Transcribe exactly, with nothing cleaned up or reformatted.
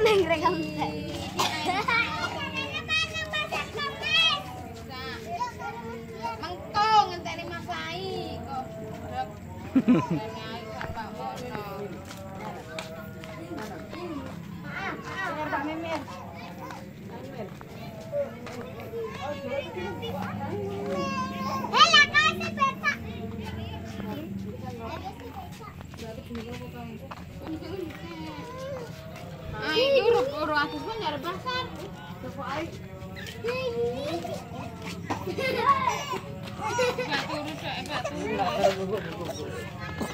neng rekam. Mengko ngenteni Mas Ai kok. Ay, uru-uru aku pun nyari pasar. Gak turu, gak turu.